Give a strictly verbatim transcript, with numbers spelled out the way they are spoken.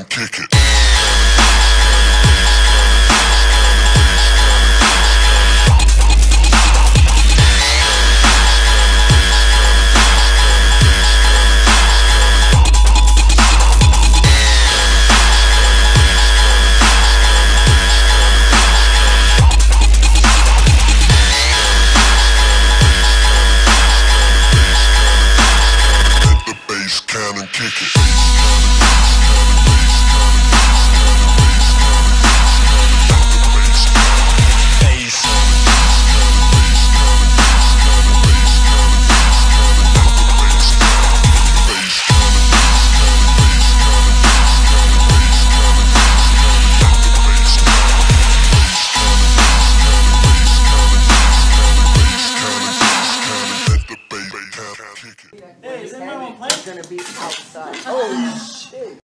kick it. Count and kick it. Hey, is anyone playing? Gonna be outside. Oh shit.